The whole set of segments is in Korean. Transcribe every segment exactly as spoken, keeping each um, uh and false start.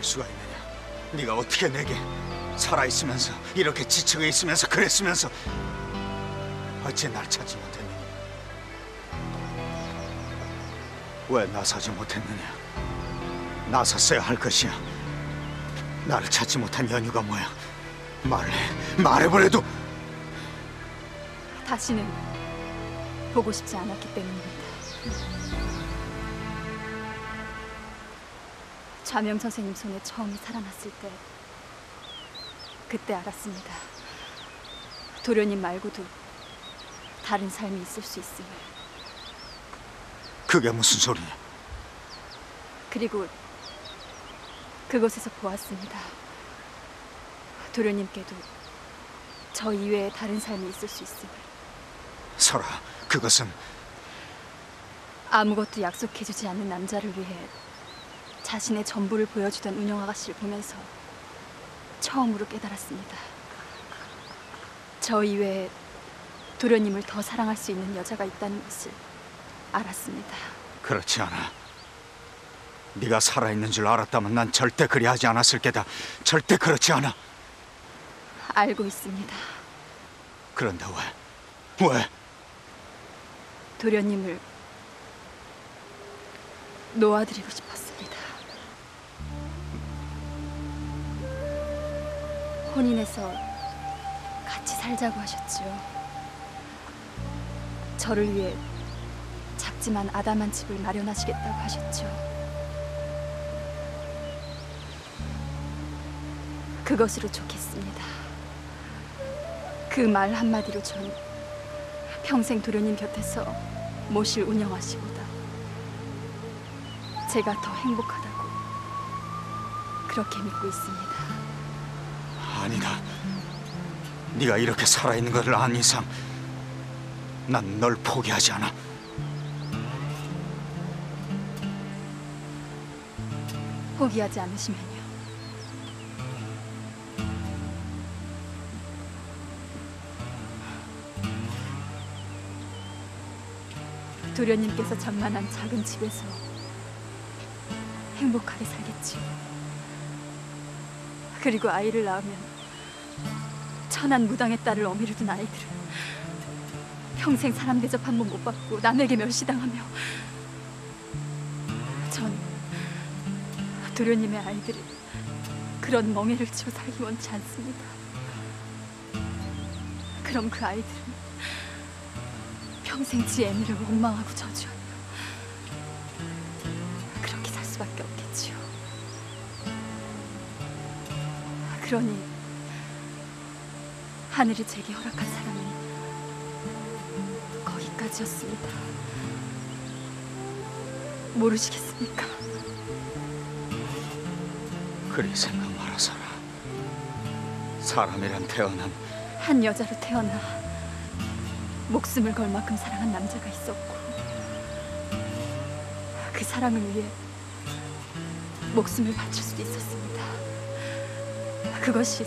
그럴 수가 있느냐? 네가 어떻게 내게 살아있으면서 이렇게 지치고 있으면서 그랬으면서 어찌 날 찾지 못했느냐? 왜 나서지 못했느냐? 나섰어야 할 것이야. 나를 찾지 못한 연유가 뭐야? 말해, 말해보래도. 다시는 보고 싶지 않았기 때문입니다. 좌명 선생님 손에 처음이 살아났을 때 그때 알았습니다. 도련님 말고도 다른 삶이 있을 수 있음을. 그게 무슨 소리냐? 그리고 그곳에서 보았습니다. 도련님께도 저 이외에 다른 삶이 있을 수 있음을. 설아, 그것은 아무것도 약속해주지 않는 남자를 위해 자신의 전부를 보여주던 은영 아가씨를 보면서 처음으로 깨달았습니다. 저 이외에 도련님을 더 사랑할 수 있는 여자가 있다는 것을 알았습니다. 그렇지 않아. 네가 살아있는 줄 알았다면 난 절대 그리하지 않았을 게다. 절대 그렇지 않아. 알고 있습니다. 그런데 왜? 왜? 도련님을 놓아드리고 싶었습니다. 혼인해서 같이 살자고 하셨죠. 저를 위해 작지만 아담한 집을 마련하시겠다고 하셨죠. 그것으로 좋겠습니다. 그 말 한마디로 전 평생 도련님 곁에서 모실 운영아 씨보다 제가 더 행복하다고 그렇게 믿고 있습니다. 아니다. 네가 이렇게 살아있는 것을 안 이상 난 널 포기하지 않아. 포기하지 않으시면요. 도련님께서 장만한 작은 집에서 행복하게 살겠지요. 그리고 아이를 낳으면 천한 무당의 딸을 어미로 둔 아이들은 평생 사람 대접 한 번 못 받고 남에게 멸시당하며, 전 도련님의 아이들이 그런 멍해를 치고 살기 원치 않습니다. 그럼 그 아이들은 평생 지 애미를 원망하고 저주하며 그렇게 살 수밖에 없겠지요. 그러니 하늘이 제게 허락한 사람은 거기까지였습니다. 모르시겠습니까? 그리 생각 마라, 설아. 사람이란 태어난 한 여자로 태어나 목숨을 걸 만큼 사랑한 남자가 있었고, 그 사랑을 위해 목숨을 바칠 수도 있었습니다. 그것이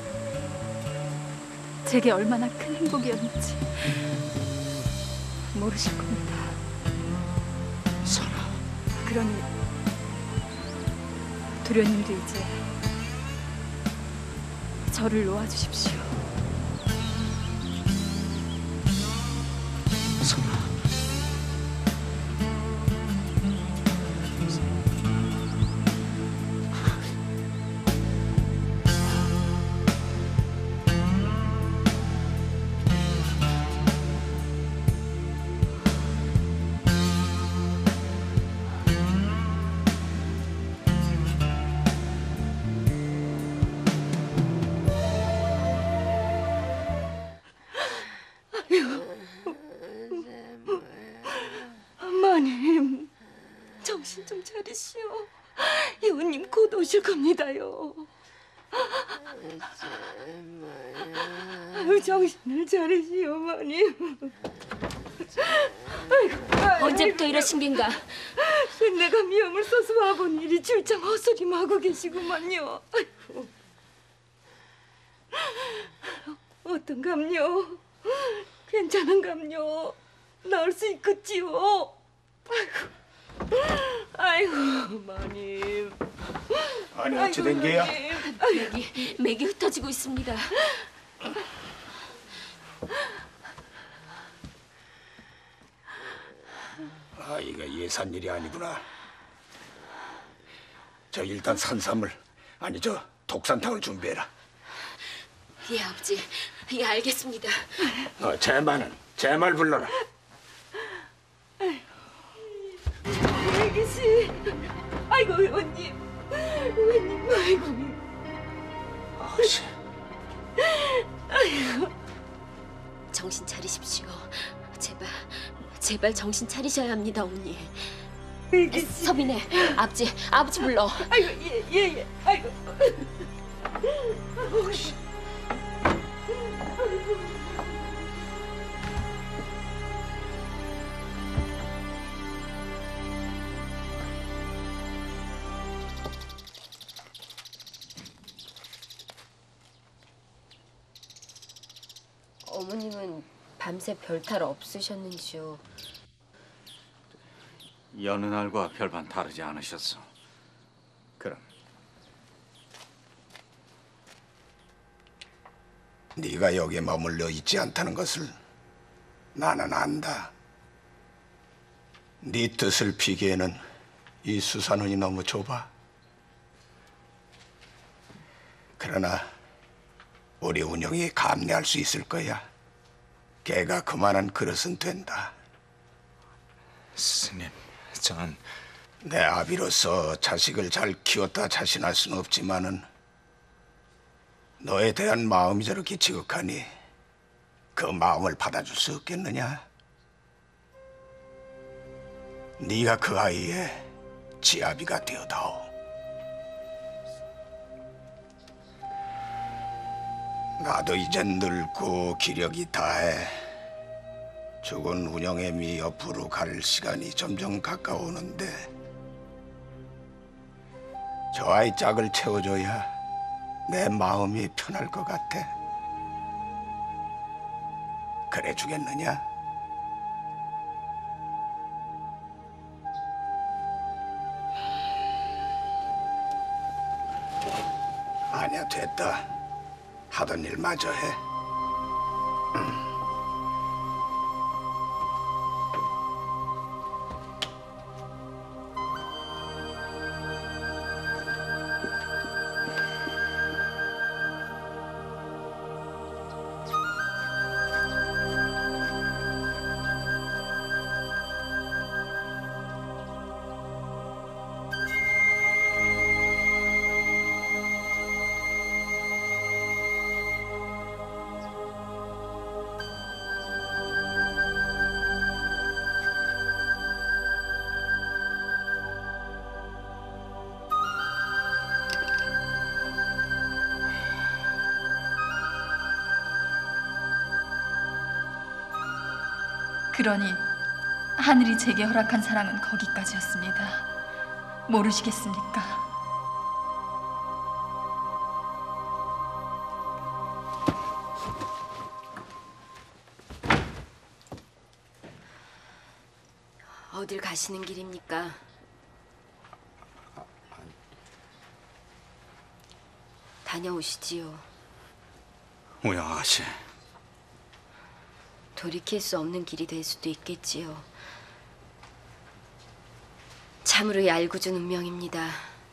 제게 얼마나 큰 행복이었는지 모르실 겁니다. 설아. 그러니 도련님도 이제 저를 놓아주십시오. 설아. 마님, 정신 좀 차리시오. 이웃님 곧 오실 겁니다요. 아유, 정신을 차리시오, 마님. 아이고, 언제부터 이러신 겐가? 내가 미움을 써서 와본 일이 줄장 헛소리만 하고 계시구만요. 아이고. 어떤감요? 괜찮은감요? 나을 수 있겠지요? 아이고. 아이고 마님. 아니 어찌 된 게야? 맥이 맥이 흩어지고 있습니다. 아, 이거 예산 일이 아니구나. 저 일단 산삼을, 아니 저 독산탕을 준비해라. 예 아버지, 예 알겠습니다. 어, 제만은 제말 불러라. 애기 씨. 아이고 의원님. 의원님 아이고. 아씨, 정신 차리십시오. 제발, 제발 정신 차리셔야 합니다, 어머니. 애기 씨. 서민애, 아버지, 아버지 불러. 아이고 예예 예, 예. 아이고. 어머님은 밤새 별탈 없으셨는지요? 여느 날과 별반 다르지 않으셨어. 그럼 네가 여기에 머물러 있지 않다는 것을 나는 안다. 네 뜻을 피기에는 이 수산원이 너무 좁아. 그러나 우리 운영이 감내할 수 있을 거야. 걔가 그만한 그릇은 된다. 스님, 전 내 아비로서 자식을 잘 키웠다 자신할 수는 없지만은 너에 대한 마음이 저렇게 지극하니 그 마음을 받아줄 수 없겠느냐? 네가 그 아이의 지아비가 되어다오. 나도 이젠 늙고 기력이 다해 죽은 운영의 미 옆으로 갈 시간이 점점 가까워오는데 저 아이 짝을 채워줘야 내 마음이 편할 것 같아. 그래 주겠느냐? 아니야, 됐다. 하던 일 마저 해. 그러니 하늘이 제게 허락한 사랑은 거기까지였습니다. 모르시겠습니까? 어딜 가시는 길입니까? 다녀오시지요. 우영 아가씨, 돌이킬 수 없는 길이 될 수도 있겠지요. 참으로 얄궂은 운명입니다.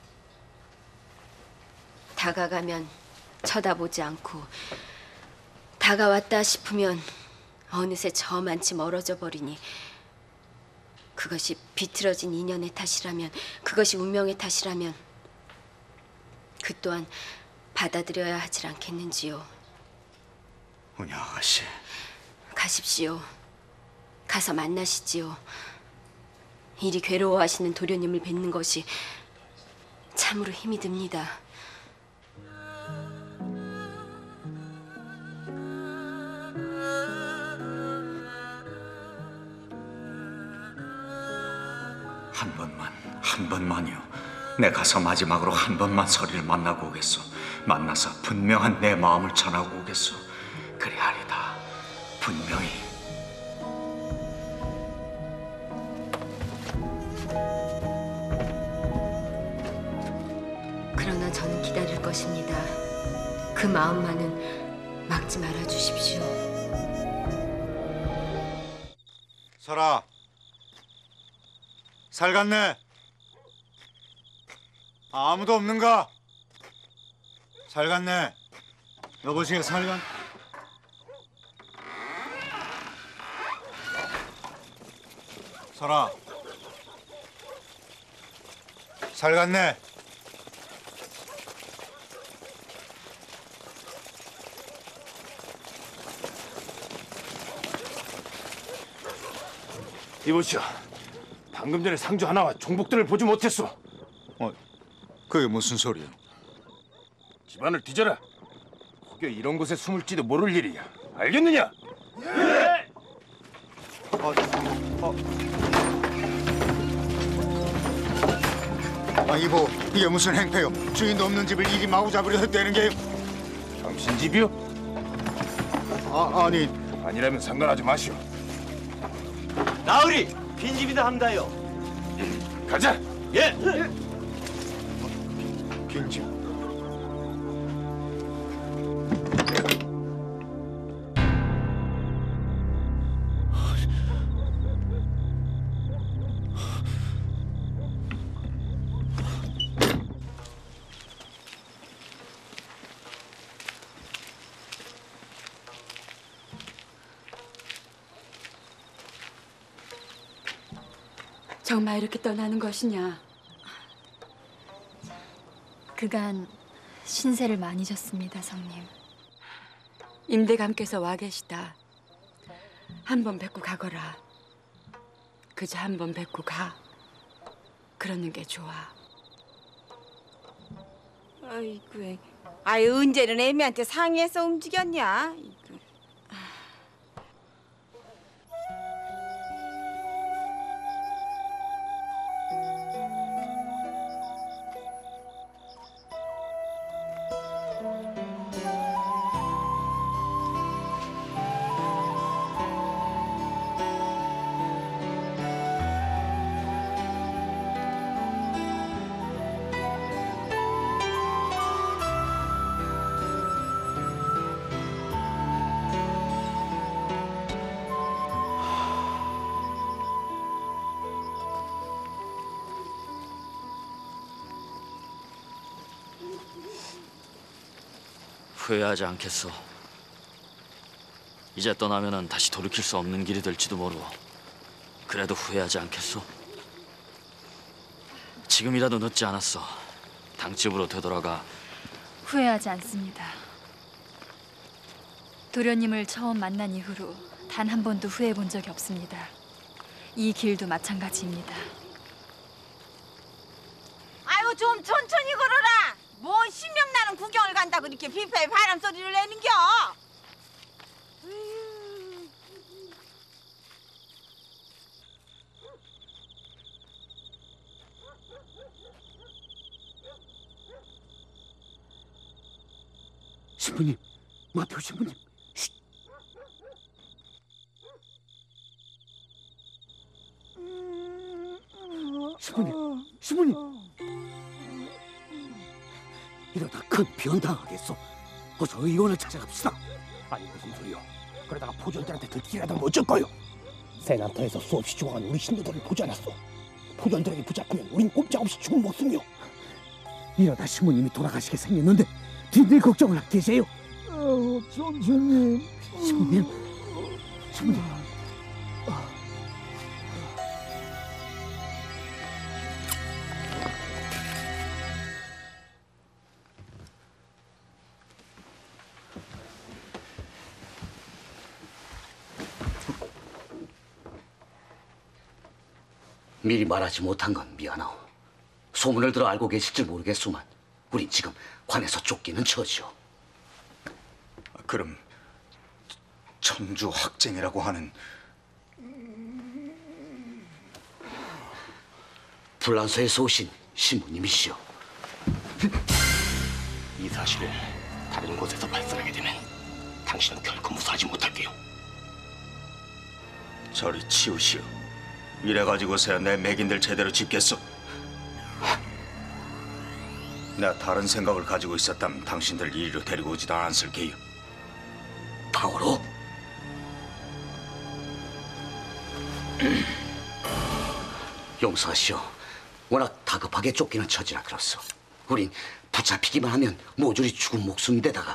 다가가면 쳐다보지 않고 다가왔다 싶으면 어느새 저만치 멀어져 버리니 그것이 비틀어진 인연의 탓이라면, 그것이 운명의 탓이라면 그 또한 받아들여야 하질 않겠는지요. 우영 아가씨. 가십시오. 가서 만나시지요. 이리 괴로워하시는 도련님을 뵙는 것이 참으로 힘이 듭니다. 한 번만, 한 번만요. 내 가서 마지막으로 한 번만 서리를 만나고 오겠소. 만나서 분명한 내 마음을 전하고 오겠소. 그리하리다. 분명히. 그 마음만은 막지 말아 주십시오. 설아, 살갔네. 아무도 없는가? 살갔네. 여보시게 살간? 설아, 살갔네. 이보시오. 방금 전에 상주 하나와 종복들을 보지 못했소. 어, 그게 무슨 소리야? 집안을 뒤져라. 혹여 이런 곳에 숨을지도 모를 일이야. 알겠느냐? 아, 이보, 이게 무슨 행패요? 주인도 없는 집을 이리 마구 잡으려 했다는 게요? 당신 집이요? 아, 아니, 아니라면 상관하지 마시오. 나으리 빈집이다 합니다요. 가자. 예. 빈집. 정말 이렇게 떠나는 것이냐? 그간 신세를 많이 졌습니다, 성님. 임대감께서 와 계시다. 한 번 뵙고 가거라. 그저 한 번 뵙고 가. 그러는 게 좋아. 아이고, 아이 언제는 애미한테 상의해서 움직였냐? 아이고. 후회하지 않겠소. 이제 떠나면은 다시 돌이킬 수 없는 길이 될지도 모르고. 그래도 후회하지 않겠소. 지금이라도 늦지 않았어. 당집으로 되돌아가. 후회하지 않습니다. 도련님을 처음 만난 이후로 단 한 번도 후회해 본 적이 없습니다. 이 길도 마찬가지입니다. 아유 좀 천천히 걸어라. 뭐 신명 나는 구경을 간다고 이렇게 비파에 바람 소리를 내는겨? 으유. 신부님, 마태오 신부님. 쉿. 신부님, 신부님. 이러다 큰 변당하겠소. 어서 의원을 찾아갑시다. 아니 무슨 소리요? 그러다가 포전들한테 들키라도 어쩔 거요? 세난터에서 수없이 죽어간 우리 신도들을 보지 않았소. 포전들에게 붙잡히면 우린 꼼짝없이 죽은 목숨이요. 이러다 신부님이 돌아가시게 생겼는데 뒷일 걱정을 하고 계세요. 어, 선생님. 신부님, 신부님. 미리 말하지 못한 건 미안하오. 소문을 들어 알고 계실지 모르겠소만 우린 지금 관에서 쫓기는 처지요. 그럼 천주 학쟁이라고 하는 불란서에서 오신 신부님이시오. 이 사실을 다른 곳에서 발설하게 되면 당신은 결코 무사하지 못할게요. 저리 치우시오. 이래가지고서야 내 맥인들 제대로 짚겠어. 내가 다른 생각을 가지고 있었다면 당신들 이리로 데리고 오지도 않았을 게요. 파워로? 용서하시오. 워낙 다급하게 쫓기는 처지라 그렇소. 우린 붙잡히기만 하면 모조리 죽은 목숨인데다가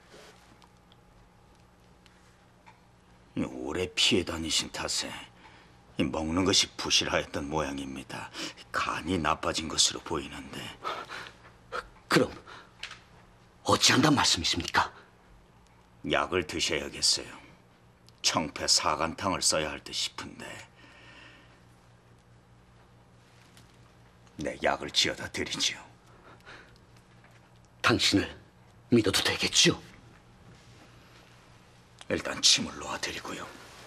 오래 피해 다니신 탓에 이 먹는 것이 부실하였던 모양입니다. 간이 나빠진 것으로 보이는데. 그럼 어찌한단 말씀이십니까? 약을 드셔야겠어요. 청패 사간탕을 써야 할 듯 싶은데. 내 약을 지어다 드리지요. 당신을 믿어도 되겠지요? 일단 침을 놓아드리고요.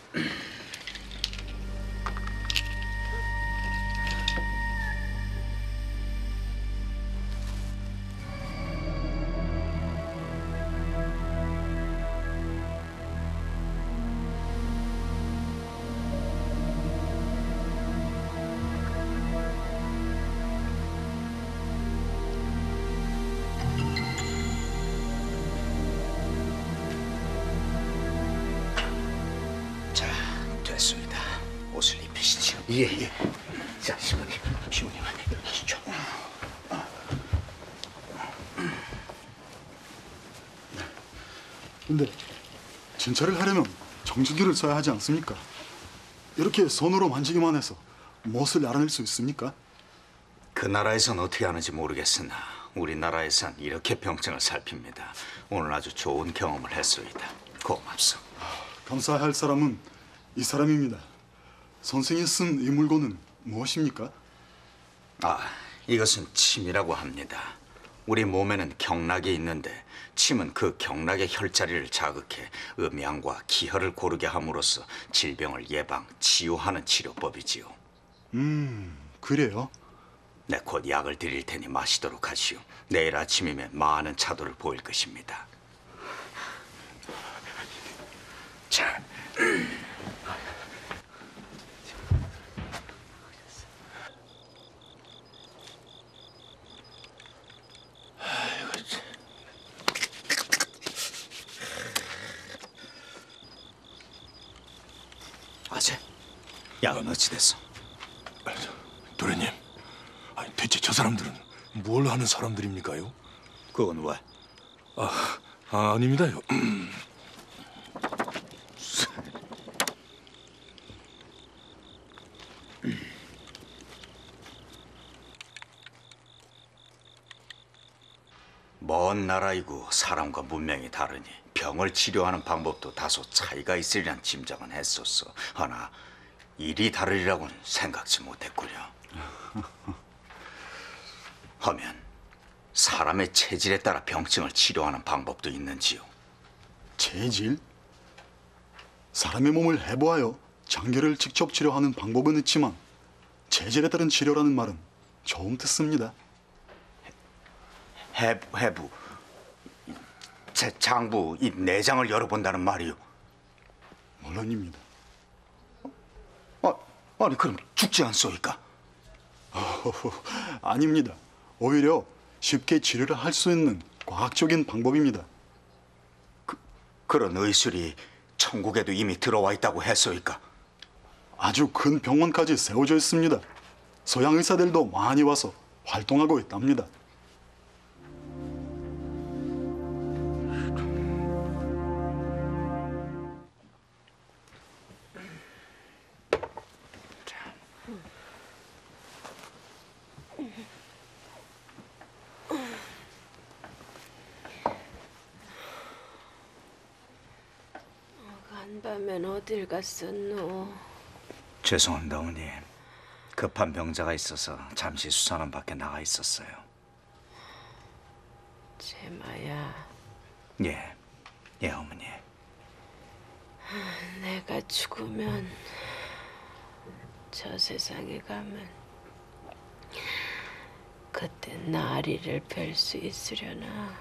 자, 됐습니다. 옷을 입히시죠. 예, 예. 자, 시모님. 시모님, 가시죠. 근데 진찰을 하려면 정수기를 써야 하지 않습니까? 이렇게 손으로 만지기만 해서 무엇을 알아낼 수 있습니까? 그 나라에선 어떻게 하는지 모르겠으나 우리나라에선 이렇게 병증을 살핍니다. 오늘 아주 좋은 경험을 했소이다. 고맙소. 감사할 사람은 이 사람입니다. 선생이 쓴 이 물건은 무엇입니까? 아, 이것은 침이라고 합니다. 우리 몸에는 경락이 있는데 침은 그 경락의 혈자리를 자극해 음양과 기혈을 고르게 함으로써 질병을 예방, 치유하는 치료법이지요. 음, 그래요? 네, 곧 약을 드릴 테니 마시도록 하시오. 내일 아침이면 많은 차도를 보일 것입니다. 자, 아재, 약은 어찌 됐어? 도련님, 아니, 대체 저 사람들은 뭘 하는 사람들입니까요? 그건 왜? 아, 아 아닙니다요. 먼 나라이고 사람과 문명이 다르니 병을 치료하는 방법도 다소 차이가 있으리란 짐작은 했었어. 하나 일이 다르리라고는 생각지 못했구려. 하면 사람의 체질에 따라 병증을 치료하는 방법도 있는지요? 체질? 사람의 몸을 해보아요 장기를 직접 치료하는 방법은 있지만 체질에 따른 치료라는 말은 처음 듣습니다. 해부, 해부. 제 장부 이 내장을 열어본다는 말이요. 물론입니다. 아, 아니 그럼 죽지 않소이까? 아닙니다. 오히려 쉽게 치료를 할 수 있는 과학적인 방법입니다. 그, 그런 의술이 천국에도 이미 들어와 있다고 했소이까? 아주 큰 병원까지 세워져 있습니다. 서양 의사들도 많이 와서 활동하고 있답니다. 간밤엔 어딜 갔었노? 죄송합니다, 어머니. 급한 병자가 있어서 잠시 수산원 밖에 나가 있었어요. 제마야, 예, 예, 어머니. 내가 죽으면 저 세상에 가면 그때 나리를 뵐 수 있으려나?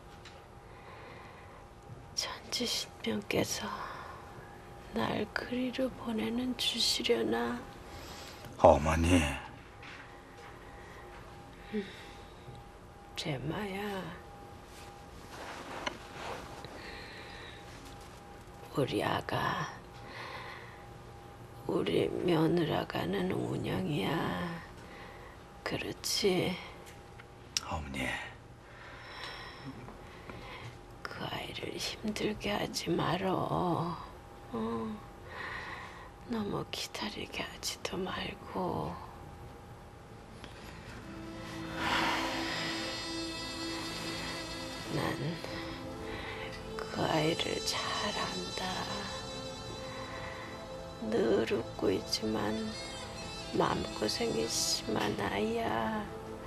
천지신명께서 날 그리로 보내는 주시려나? 어머니. 제마야, 우리 아가, 우리 며느라가는 운영이야. 그렇지? 어머니. 그 아이를 힘들게 하지 말어. 어? 너무 기다리게 하지도 말고. 난 그 아이를 잘 안다. 늘 웃고 있지만 마음고생이 심한 아이야.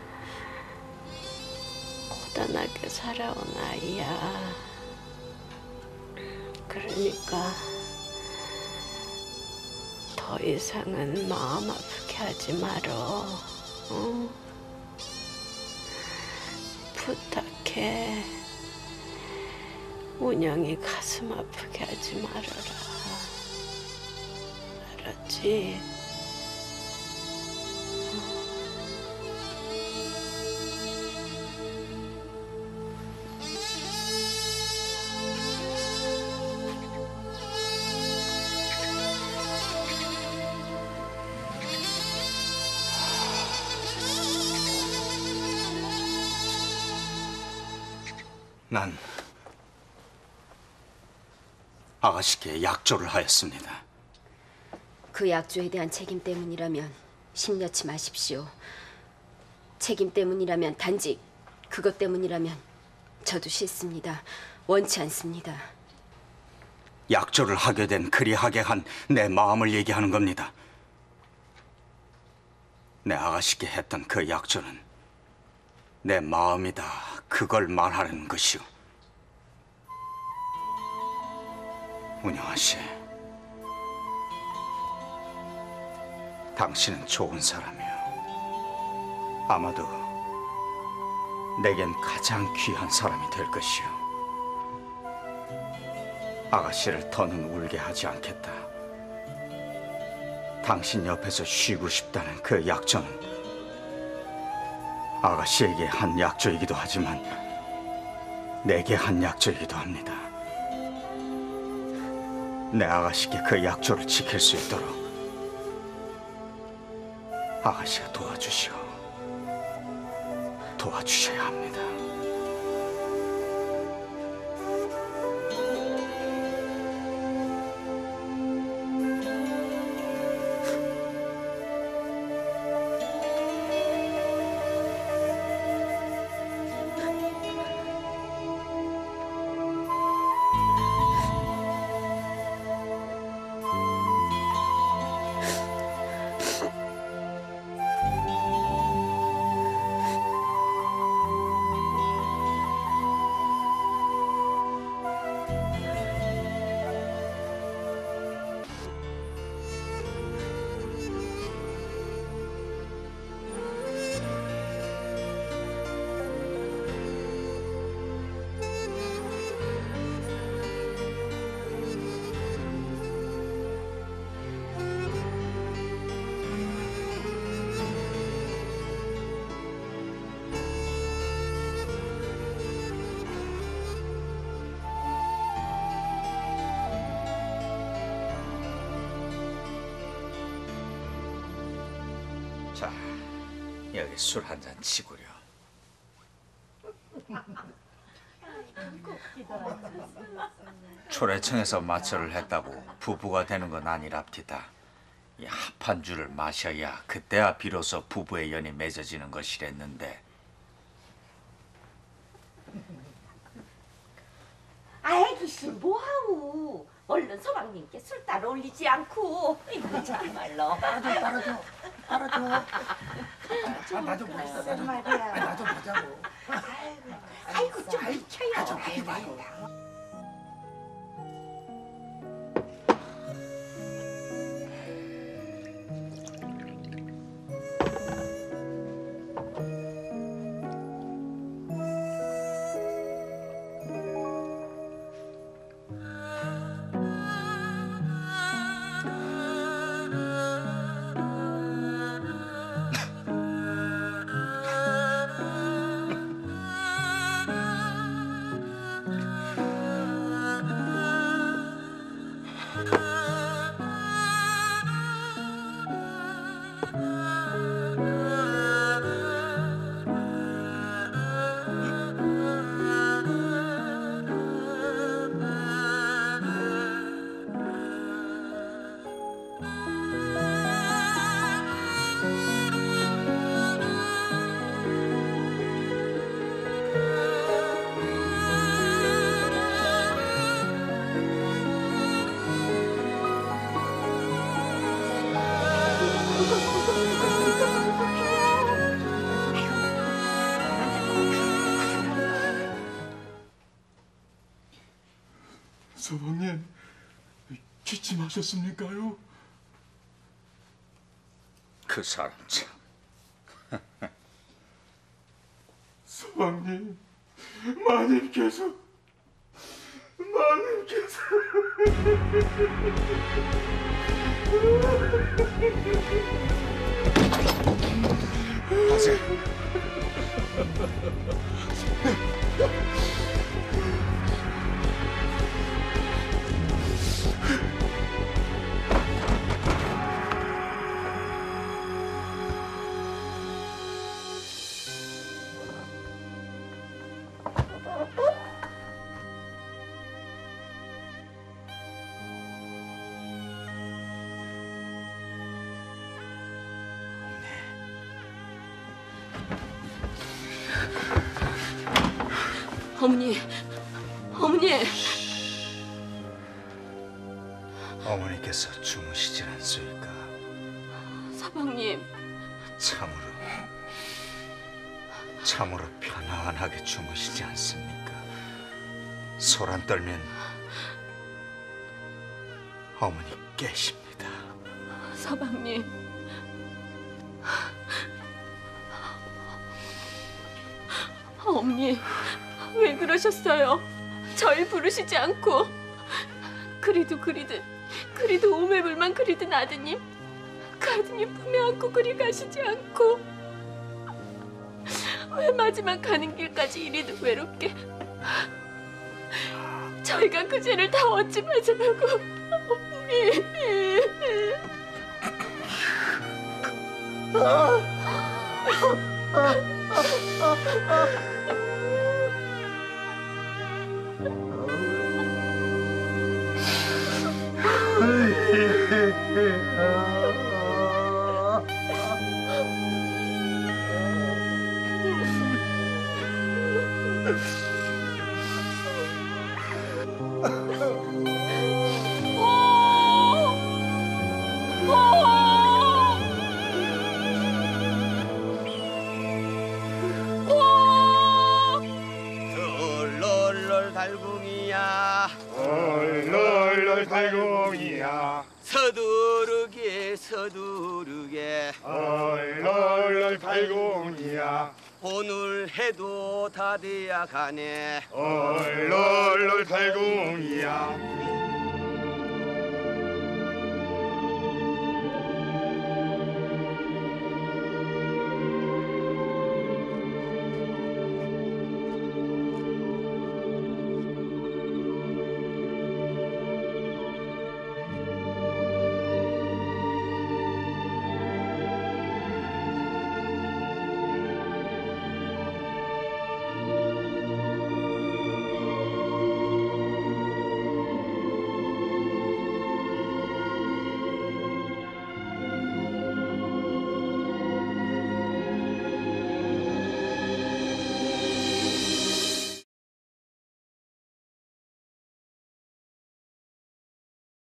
고단하게 살아온 아이야. 그러니까 더 이상은 마음 아프게 하지 말어. 어? 부탁해. 운영이 가슴 아프게 하지 말아라. 알았지? 난 아가씨께 약조를 하였습니다. 그 약조에 대한 책임 때문이라면 심려치 마십시오. 책임 때문이라면 단지 그것 때문이라면 저도 싫습니다. 원치 않습니다. 약조를 하게 된 그리하게 한 내 마음을 얘기하는 겁니다. 내 아가씨께 했던 그 약조는 내 마음이다. 그걸 말하는 것이오. 운영아 씨, 당신은 좋은 사람이오. 아마도 내겐 가장 귀한 사람이 될 것이오. 아가씨를 더는 울게 하지 않겠다. 당신 옆에서 쉬고 싶다는 그 약조는 아가씨에게 한 약조이기도 하지만 내게 한 약조이기도 합니다. 내 아가씨께 그 약조를 지킬 수 있도록 아가씨가 도와주시오. 도와주셔야 합니다. 자, 여기 술 한 잔 치구려. 초래청에서 마철을 했다고 부부가 되는 건 아니랍디다. 이 합한 줄을 마셔야 그때야 비로소 부부의 연이 맺어지는 것이랬는데. 아이기씨 뭐하우? 얼른 서방님께 술 따라 올리지 않고. 이거 참말로. 따라줘 따라줘 따라줘. 나도 먹어. 나도 말이야. 나도 보자고. 아이고, 아이고 좀 비켜요. 아, 좀 비켜봐요. 서방님, 기침하셨습니까요? 그 사람 참. 서방님, 마님께서 마님께서 하세. 어머니, 어머니. 어머니께서 주무시질 않소이까? 서방님. 참으로 참으로 편안하게 주무시지 않습니까? 소란 떨면 어머니 깨십니다. 서방님. 어머니, 왜 그러셨어요? 절 부르시지 않고. 그리도 그리듯 그리도 오매불만 그리던 아드님, 그 아드님 품에 안고 그리 가시지 않고 왜 마지막 가는 길까지 이리도 외롭게. 저희가 그 죄를 다 어찌 받으라고. 어머니. 덜덜덜 달궁이야, 덜덜덜 달궁이야, 서두르게 서두르게, 덜덜덜 달궁이야, 오늘 해도 다 돼야 가네. 덜덜덜 달궁이야.